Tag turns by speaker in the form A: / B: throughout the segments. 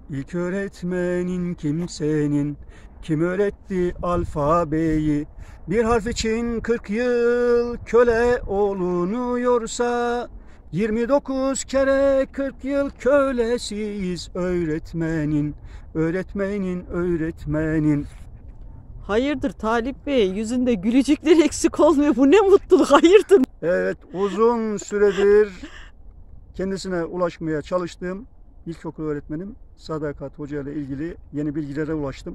A: İlk öğretmenin kimsenin, kim öğretti alfabeyi? Bir harf için 40 yıl köle olunuyorsa, 29 kere 40 yıl kölesiyiz öğretmenin, öğretmenin.
B: Hayırdır Talip Bey? Yüzünde gülücükler eksik olmuyor. Bu ne mutluluk, hayırdır?
A: Evet, uzun süredir kendisine ulaşmaya çalıştığım ilkokul öğretmenim Sadakat Hoca ile ilgili yeni bilgilere ulaştım.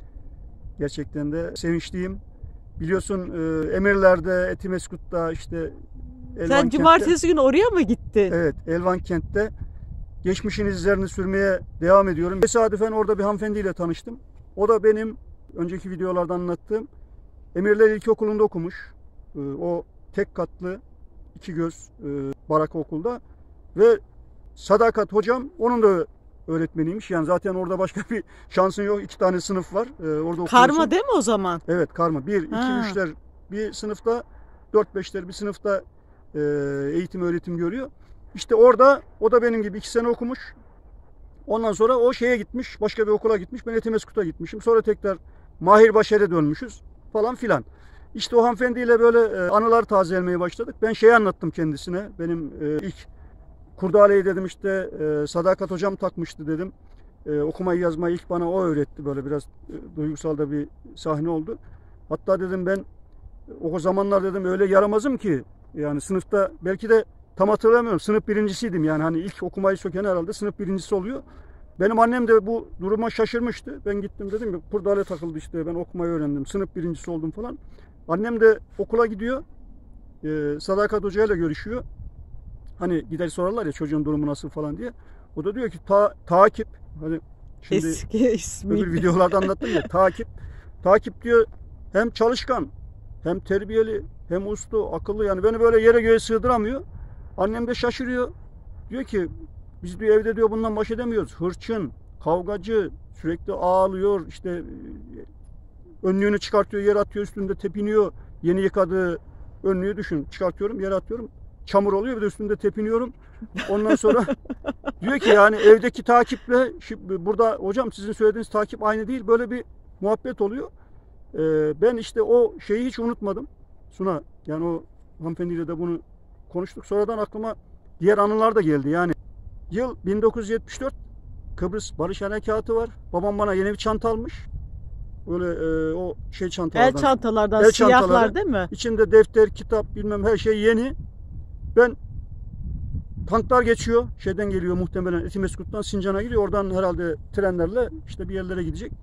A: Gerçekten de sevinçliyim. Biliyorsun Emirler'de, Etimeskut'ta, işte
B: Sen cumartesi günü oraya mı gittin?
A: Evet, Elvankent'te geçmişin izlerini sürmeye devam ediyorum. Tesadüfen orada bir hanımefendiyle tanıştım. O da benim önceki videolarda anlattığım Emirler İlkokulu'nda okumuş. O tek katlı, iki göz baraka okulda ve Sadakat hocam onun da öğretmeniymiş. Yani zaten orada başka bir şansın yok. 2 tane sınıf var. Orada
B: Karma değil mi o zaman?
A: Evet, karma. 1, 2,
B: Ha.
A: 3'ler bir sınıfta, 4, 5'ler bir sınıfta eğitim öğretim görüyor. İşte orada o da benim gibi 2 sene okumuş. Ondan sonra o şeye gitmiş, başka bir okula gitmiş. Ben Etimeskut'a gitmişim. Sonra tekrar Mahir Başer'e dönmüşüz falan filan. İşte o hanımefendiyle böyle anılar tazelemeye başladık. Ben şeyi anlattım kendisine. Benim ilk kurdaleyi dedim işte Sadakat hocam takmıştı dedim. Okumayı yazmayı ilk bana o öğretti. Böyle biraz duygusal da bir sahne oldu. Hatta dedim ben o zamanlar dedim öyle yaramazım ki yani sınıfta belki de tam hatırlamıyorum. Sınıf birincisiydim yani hani ilk okumayı söken herhalde sınıf birincisi oluyor. Benim annem de bu duruma şaşırmıştı. Ben gittim dedim ki kurdale takıldı işte ben okumayı öğrendim. Sınıf birincisi oldum falan. Annem de okula gidiyor. Sadakat Hoca ile görüşüyor. Hani gider sorarlar ya çocuğun durumu nasıl falan diye. O da diyor ki takip. Hani şimdi
B: Eski ismi.
A: öbür videolarda anlattım ya takip. Takip diyor hem çalışkan hem terbiyeli hem uslu akıllı yani beni böyle yere göğe sığdıramıyor. Annem de şaşırıyor. Diyor ki biz diyor evde diyor bundan baş edemiyoruz. Hırçın, kavgacı, sürekli ağlıyor işte önlüğünü çıkartıyor yere atıyor üstünde tepiniyor. Yeni yıkadığı önlüğü düşün çıkartıyorum yere atıyorum. Çamur oluyor bir de üstünde tepiniyorum. Ondan sonra diyor ki yani evdeki takiple burada hocam sizin söylediğiniz takip aynı değil. Böyle bir muhabbet oluyor. Ben işte o şeyi hiç unutmadım. Suna yani o hanımefendiyle de bunu konuştuk. Sonradan aklıma diğer anılar da geldi. Yani yıl 1974 Kıbrıs Barış Harekatı var. Babam bana yeni bir çanta almış. Böyle o şey çantalardan.
B: El çantalardan
A: El
B: siyahlar
A: çantaları.
B: değil mi?
A: İçinde defter, kitap bilmem her şey yeni. Ben tanklar geçiyor. Şeyden geliyor muhtemelen Etimeskut'tan Sincan'a gidiyor. Oradan herhalde trenlerle işte bir yerlere gidecek.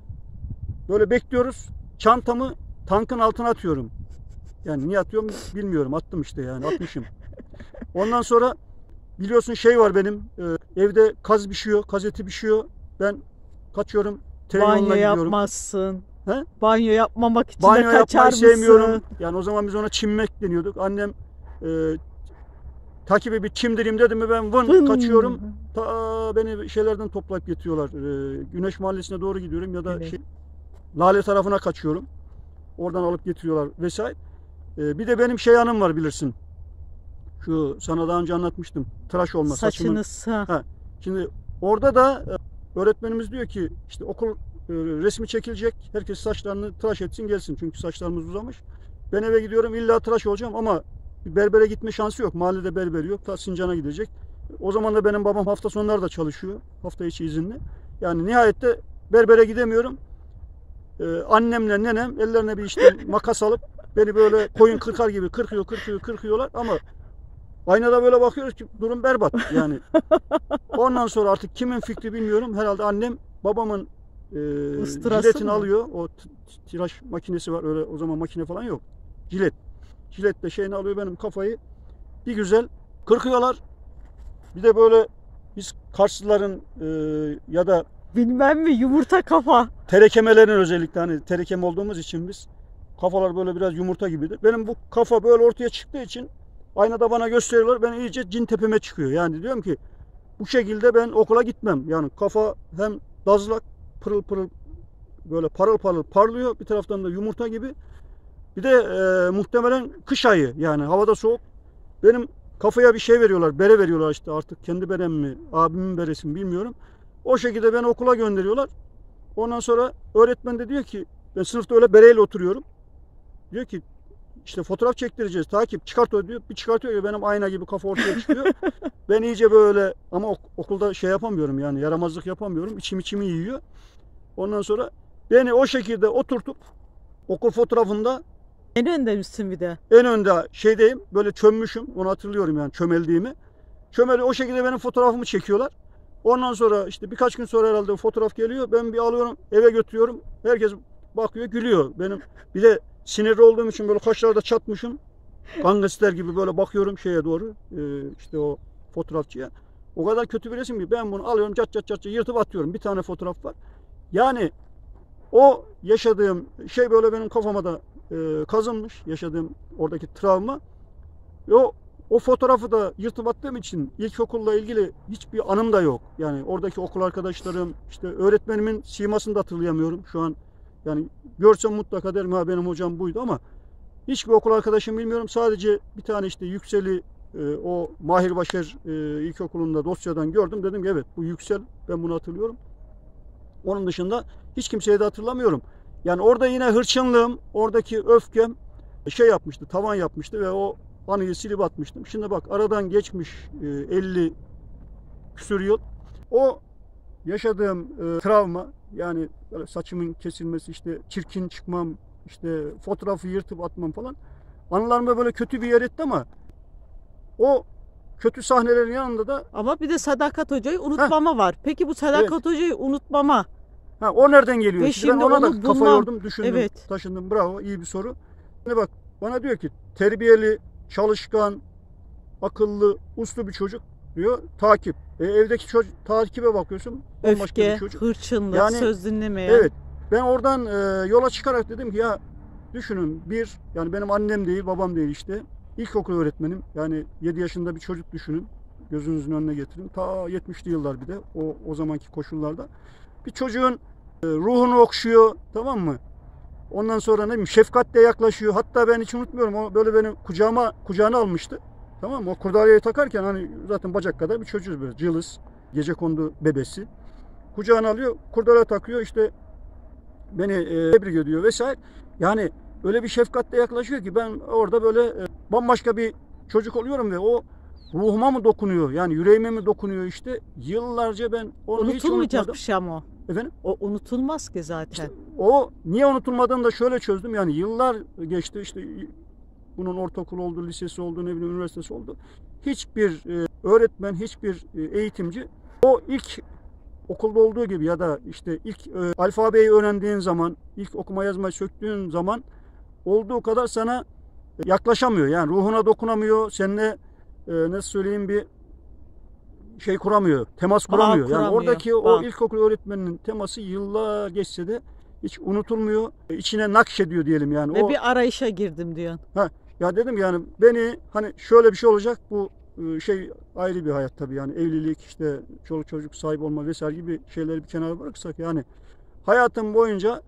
A: Böyle bekliyoruz. Çantamı tankın altına atıyorum. Yani niye atıyorum bilmiyorum. Attım işte yani atmışım. Ondan sonra biliyorsun şey var benim evde kaz pişiyor, kaz eti pişiyor. Ben kaçıyorum. Tren
B: Banyo
A: yoluna gidiyorum.
B: yapmazsın.
A: He?
B: Banyo yapmamak için
A: Banyo
B: de kaçar
A: yapmayı
B: mısın?
A: sevmiyorum. Yani o zaman biz ona çimmek deniyorduk. Annem takibi bir çimdireyim dedi mi ben vın kaçıyorum. Ta beni şeylerden toplayıp getiriyorlar. Güneş Mahallesi'ne doğru gidiyorum ya da
B: Evet.
A: Lale tarafına kaçıyorum. Oradan alıp getiriyorlar vesaire. Bir de benim şey anım var bilirsin. Şu sana daha önce anlatmıştım. Tıraş olma
B: Saçını
A: Ha. Şimdi orada da öğretmenimiz diyor ki işte okul resmi çekilecek. Herkes saçlarını tıraş etsin gelsin. Çünkü saçlarımız uzamış. Ben eve gidiyorum illa tıraş olacağım ama bir berbere gitme şansı yok. Mahallede berber yok. Ta Sincan'a gidecek. O zaman da benim babam hafta sonları da çalışıyor. Hafta içi izinli. Yani nihayette berbere gidemiyorum. Annemle nenem ellerine bir işte makas alıp beni böyle koyun kırkar gibi kırkıyorlar ama aynada böyle bakıyoruz ki durum berbat yani. Ondan sonra artık kimin fikri bilmiyorum. Herhalde annem babamın jiletini alıyor. O tıraş makinesi var. Öyle o zaman makine falan yok. Jiletle şeyini alıyor benim kafayı. Bir güzel kırkıyorlar. Bir de böyle biz Karslıların ya da
B: Bilmem mi yumurta kafa.
A: terekemelerin özellikle hani terekem olduğumuz için biz kafalar böyle biraz yumurta gibidir. Benim bu kafa böyle ortaya çıktığı için aynada bana gösteriyorlar. Ben iyice cin tepeme çıkıyor. Yani diyorum ki bu şekilde ben okula gitmem. Yani kafa hem dazlak pırıl pırıl böyle parıl parıl parlıyor. Bir taraftan da yumurta gibi. Bir de muhtemelen kış ayı yani havada soğuk. Benim kafaya bir şey veriyorlar. Bere veriyorlar işte artık kendi berem mi abimin beresi mi bilmiyorum. O şekilde beni okula gönderiyorlar. Ondan sonra öğretmen de diyor ki, ben sınıfta öyle bereyle oturuyorum. Diyor ki işte fotoğraf çektireceğiz, takip çıkart o diyor. Bir çıkartıyor ya, benim ayna gibi kafa ortaya çıkıyor. Ben iyice böyle, ama okulda şey yapamıyorum yani, yaramazlık yapamıyorum. İçimi yiyor. Ondan sonra beni o şekilde oturtup okul fotoğrafında
B: En önde misin bir de?
A: en önde şeydeyim, böyle çömmüşüm, onu hatırlıyorum yani, çömeldiğimi. Çömeli o şekilde benim fotoğrafımı çekiyorlar. Ondan sonra işte birkaç gün sonra herhalde o fotoğraf geliyor. Ben bir alıyorum, eve götürüyorum. Herkes bakıyor, gülüyor. Benim bir de sinirli olduğum için böyle kaşlarda çatmışım. Gangster gibi böyle bakıyorum şeye doğru. İşte o fotoğrafçıya. O kadar kötü bir resim ki ben bunu alıyorum, çat yırtıp atıyorum. Bir tane fotoğraf var. Yani o yaşadığım şey böyle benim kafama da kazınmış. Yaşadığım oradaki travma. O fotoğrafı da yırtıp attığım için ilkokulla ilgili hiçbir anım da yok. Yani oradaki okul arkadaşlarım, işte öğretmenimin simasını da hatırlayamıyorum şu an. Yani görsem mutlaka derim ha, benim hocam buydu, ama hiçbir okul arkadaşım bilmiyorum. Sadece bir tane işte Yüksel'i o Mahir Başar ilkokulunda dosyadan gördüm. Dedim ki evet, bu Yüksel, ben bunu hatırlıyorum. Onun dışında hiç kimseyi de hatırlamıyorum. Yani orada yine hırçınlığım, oradaki öfkem şey yapmıştı, tavan yapmıştı ve o anıyı silip atmıştım. Şimdi bak, aradan geçmiş 50 küsur yıl. O yaşadığım travma, yani böyle saçımın kesilmesi, işte çirkin çıkmam, işte fotoğrafı yırtıp atmam falan, anılarıma böyle kötü bir yer etti, ama o kötü sahnelerin yanında da
B: Ama bir de Sadakat Hoca'yı unutmama var. Peki bu Sadakat Hoca'yı unutmama.
A: o nereden geliyor?
B: Ve
A: Şimdi ben
B: şimdi
A: ona da
B: onu
A: kafa
B: bulmam.
A: yordum, düşündüm,
B: Evet.
A: taşındım. Bravo, iyi bir soru. Şimdi bak, bana diyor ki terbiyeli, çalışkan, akıllı, uslu bir çocuk diyor, takip. Evdeki çocuk, takibe bakıyorsun, bambaşka
B: Öfke,
A: bir çocuk.
B: hırçınlık,
A: Yani,
B: söz dinlemeyen.
A: Evet. Ben oradan yola çıkarak dedim ki ya, düşünün, yani benim annem değil, babam değil işte. İlkokul öğretmenim. Yani 7 yaşında bir çocuk düşünün. Gözünüzün önüne getirin. Ta 70'li yıllar bir de o zamanki koşullarda. Bir çocuğun ruhunu okşuyor, tamam mı? Ondan sonra ne bileyim, şefkatle yaklaşıyor. Hatta ben hiç unutmuyorum, o böyle beni kucağına almıştı. Tamam mı? O kurdaleyi takarken hani zaten bacak kadar bir çocuğuz, böyle cılız, gecekondu bebesi. Kucağına alıyor, kurdele takıyor, işte beni tebrik ediyor vesaire. Yani öyle bir şefkatle yaklaşıyor ki ben orada böyle bambaşka bir çocuk oluyorum ve o ruhuma mı dokunuyor, yani yüreğime mi dokunuyor işte. Yıllarca ben onu hiç
B: Unutulmayacak
A: unutmadım.
B: bir şey ama o.
A: Efendim?
B: O unutulmaz ki zaten.
A: İşte o niye unutulmadığını da şöyle çözdüm. Yani yıllar geçti, işte bunun ortaokul oldu, lisesi oldu, ne bileyim üniversitesi oldu. Hiçbir öğretmen, hiçbir eğitimci o ilk okulda olduğu gibi ya da işte ilk alfabeyi öğrendiğin zaman, ilk okuma yazmayı söktüğün zaman olduğu kadar sana yaklaşamıyor. Yani ruhuna dokunamıyor, seninle nasıl söyleyeyim, bir şey kuramıyor, temas kuramıyor. Yani oradaki o ilkokul öğretmeninin teması yıllar geçse de hiç unutulmuyor. İçine nakşediyor diyelim yani.
B: Ve bir arayışa girdim diyorsun.
A: Ya dedim yani, beni hani şöyle bir şey olacak, bu şey ayrı bir hayat tabii, yani evlilik, işte çoluk çocuk sahibi olma vesaire gibi şeyleri bir kenara bırakırsak, yani hayatım boyunca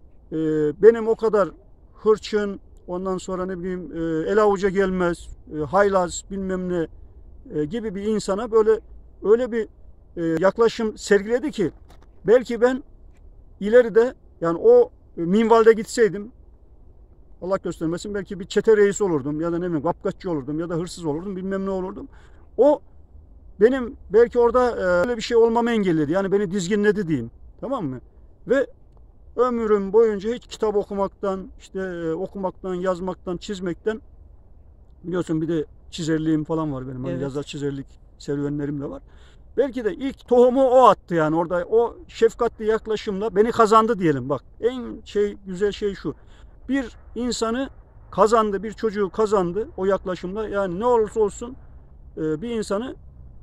A: benim o kadar hırçın, ondan sonra ne bileyim el avuca gelmez, haylaz bilmem ne gibi bir insana böyle öyle bir yaklaşım sergiledi ki, belki ben ileride, yani o minvalde gitseydim, Allah göstermesin, belki bir çete reisi olurdum ya da ne bileyim kapkaççı olurdum ya da hırsız olurdum, bilmem ne olurdum. O benim belki orada öyle bir şey olmamı engelledi. Yani beni dizginledi diyeyim. Tamam mı? Ve ömrüm boyunca hiç kitap okumaktan, işte okumaktan, yazmaktan, çizmekten, biliyorsun bir de çizerliğim falan var benim.
B: Evet.
A: Yazar çizerlik serüvenlerim de var. Belki de ilk tohumu o attı, yani orada o şefkatli yaklaşımla beni kazandı diyelim. Bak, en güzel şey şu. Bir insanı kazandı, bir çocuğu kazandı o yaklaşımla. Yani ne olursa olsun bir insanı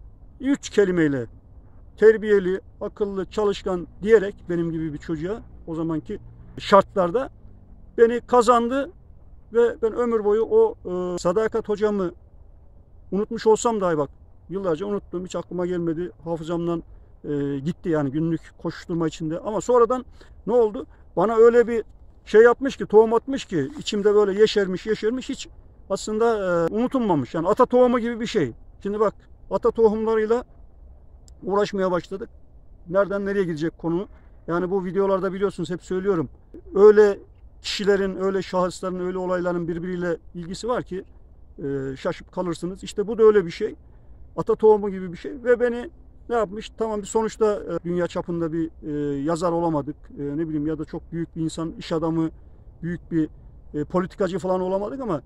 A: 3 kelimeyle terbiyeli, akıllı, çalışkan diyerek, benim gibi bir çocuğa o zamanki şartlarda beni kazandı ve ben ömür boyu o Sadakat hocamı unutmuş olsam dahi, bak yıllarca unuttum, hiç aklıma gelmedi, hafızamdan gitti yani günlük koşuşturma içinde. Ama sonradan ne oldu? Bana öyle bir şey yapmış ki, tohum atmış ki, içimde böyle yeşermiş, hiç aslında unutulmamış. Yani ata tohumu gibi bir şey. Şimdi bak, ata tohumlarıyla uğraşmaya başladık. nereden nereye gidecek konu. Yani bu videolarda biliyorsunuz hep söylüyorum. Öyle kişilerin, öyle şahısların, öyle olayların birbiriyle ilgisi var ki şaşıp kalırsınız. İşte bu da öyle bir şey. Ata tohumu gibi bir şey ve beni ne yapmış? Tamam, bir sonuçta dünya çapında bir yazar olamadık. Ne bileyim, ya da çok büyük bir insan, iş adamı, büyük bir politikacı falan olamadık ama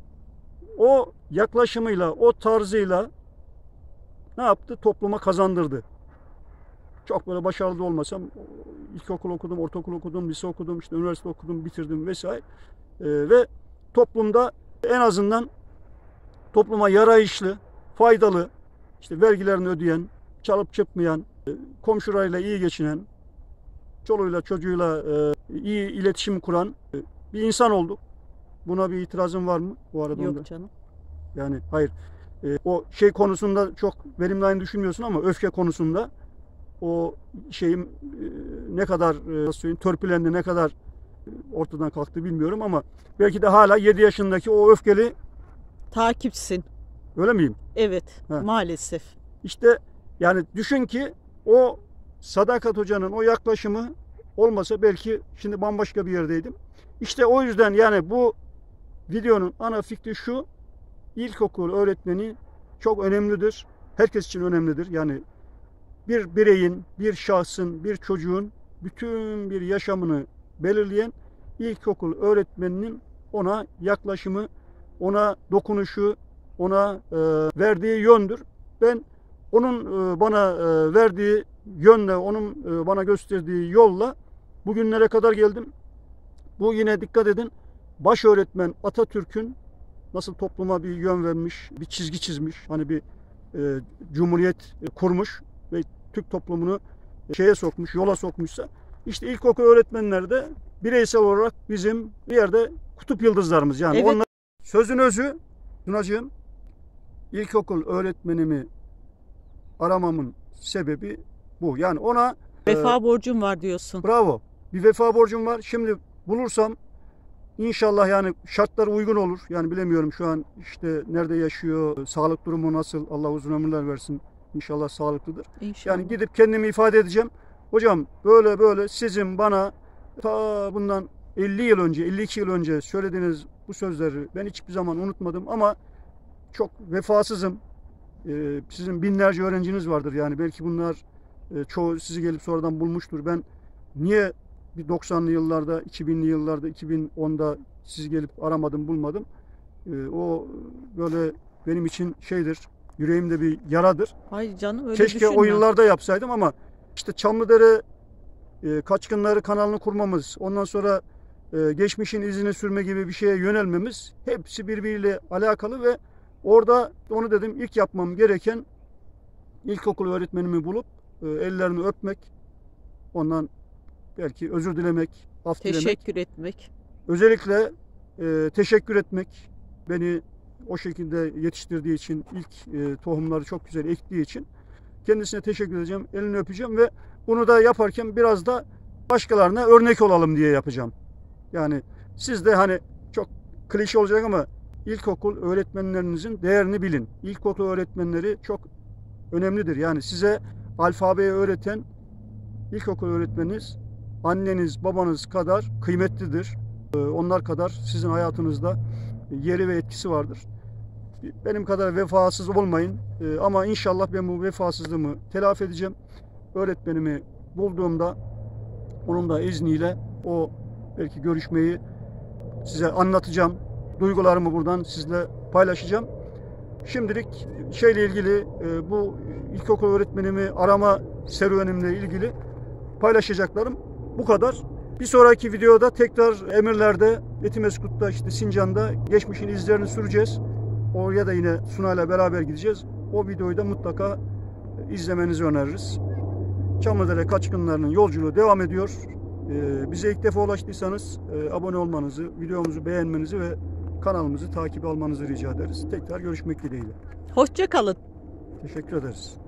A: o yaklaşımıyla, o tarzıyla ne yaptı? Topluma kazandırdı. Çok böyle başarılı da olmasam, ilkokul okudum, ortaokul okudum, lise okudum, işte üniversite okudum, bitirdim vesaire. Ve toplumda en azından topluma yarayışlı, faydalı, işte vergilerini ödeyen, çalıp çırpmayan, komşularıyla iyi geçinen, çoluğuyla çocuğuyla iyi iletişim kuran bir insan olduk. Buna bir itirazın var mı bu arada?
B: Yok canım.
A: Yani hayır. O şey konusunda çok benimle aynı düşünmüyorsun ama öfke konusunda o şeyim ne kadar nasıl söyleyeyim, törpülendi, ne kadar ortadan kalktı bilmiyorum ama belki de hala 7 yaşındaki o öfkeli,
B: Takipsin.
A: öyle miyim?
B: Evet,
A: Ha.
B: maalesef.
A: İşte yani düşün ki o Sadakat Hoca'nın o yaklaşımı olmasa belki şimdi bambaşka bir yerdeydim. İşte o yüzden yani bu videonun ana fikri şu: ilkokul öğretmeni çok önemlidir. Herkes için önemlidir. Yani bir bireyin, bir şahsın, bir çocuğun bütün bir yaşamını belirleyen ilkokul öğretmeninin ona yaklaşımı, ona dokunuşu, ona verdiği yöndür. Ben onun bana verdiği yönle, onun bana gösterdiği yolla bugünlere kadar geldim. Bu, yine dikkat edin, baş öğretmen Atatürk'ün nasıl topluma bir yön vermiş, bir çizgi çizmiş, hani bir cumhuriyet kurmuş ve Türk toplumunu şeye sokmuş, yola sokmuşsa, işte ilkokul öğretmenleri de bireysel olarak bizim bir yerde kutup yıldızlarımız. Yani
B: Evet.
A: onlar, sözün özü Tunacığım, ilkokul öğretmenimi aramamın sebebi bu. Yani ona
B: Vefa borcum var diyorsun.
A: bravo, bir vefa borcum var. Şimdi bulursam İnşallah, yani şartlar uygun olur. Yani bilemiyorum şu an işte nerede yaşıyor, sağlık durumu nasıl, Allah uzun ömürler versin. İnşallah sağlıklıdır.
B: İnşallah.
A: Yani gidip kendimi ifade edeceğim. Hocam böyle böyle sizin bana ta bundan 50 yıl önce, 52 yıl önce söylediğiniz bu sözleri ben hiçbir zaman unutmadım ama çok vefasızım. Sizin binlerce öğrenciniz vardır. Yani belki bunlar çoğu sizi gelip sonradan bulmuştur. Ben niye bir 90'lı yıllarda, 2000'li yıllarda, 2010'da sizi gelip aramadım, bulmadım. O böyle benim için şeydir, yüreğimde bir yaradır.
B: Hayır canım, öyle
A: Keşke
B: düşünme.
A: o yıllarda yapsaydım ama işte Çamlıdere Kaçkınları kanalını kurmamız, ondan sonra geçmişin izini sürme gibi bir şeye yönelmemiz hepsi birbiriyle alakalı ve orada onu dedim, ilk yapmam gereken ilkokul öğretmenimi bulup ellerini öpmek, ondan belki özür dilemek, af dilemek.
B: Teşekkür etmek.
A: Özellikle teşekkür etmek, beni o şekilde yetiştirdiği için, ilk tohumları çok güzel ektiği için kendisine teşekkür edeceğim, elini öpeceğim ve bunu da yaparken biraz da başkalarına örnek olalım diye yapacağım. Yani siz de hani çok klişe olacak ama ilkokul öğretmenlerinizin değerini bilin. İlkokul öğretmenleri çok önemlidir. Yani size alfabeyi öğreten ilkokul öğretmeniniz anneniz, babanız kadar kıymetlidir. Onlar kadar sizin hayatınızda yeri ve etkisi vardır. Benim kadar vefasız olmayın ama inşallah ben bu vefasızlığımı telafi edeceğim. Öğretmenimi bulduğumda onun da izniyle o belki görüşmeyi size anlatacağım. Duygularımı buradan sizle paylaşacağım. Şimdilik şeyle ilgili, bu ilkokul öğretmenimi arama serüvenimle ilgili paylaşacaklarım bu kadar. Bir sonraki videoda tekrar Emirler'de, Etimeskut'ta, işte Sincan'da geçmişin izlerini süreceğiz. Oraya da yine Sunay'la beraber gideceğiz. O videoyu da mutlaka izlemenizi öneririz. Çamlıdere Kaçkınlarının yolculuğu devam ediyor. Bize ilk defa ulaştıysanız abone olmanızı, videomuzu beğenmenizi ve kanalımızı takip almanızı rica ederiz. Tekrar görüşmek dileğiyle.
B: Hoşça kalın.
A: Teşekkür ederiz.